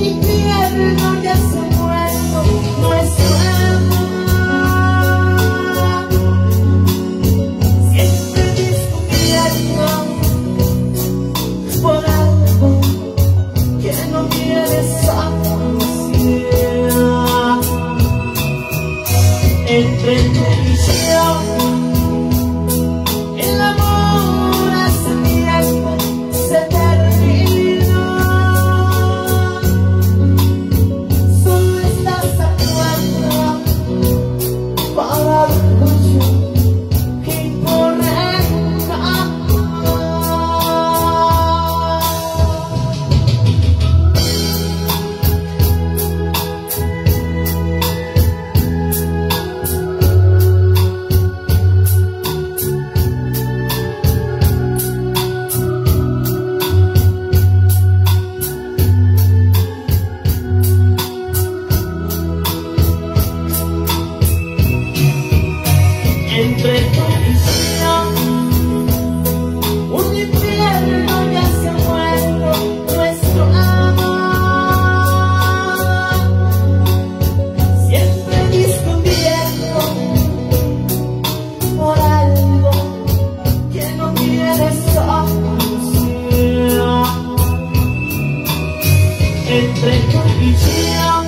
infierno ya se ha muerto nuestro amor. Siempre discutiendo por algo que no quieres saber. Entre tú y yo, el amor hace tiempo se terminó. Solo estás actuando para algo que incorrecto. Entre tú y yo, un infierno ya se ha muerto nuestro amor. Siempre discutiendo por algo que no quieres solución. Entre tú y yo,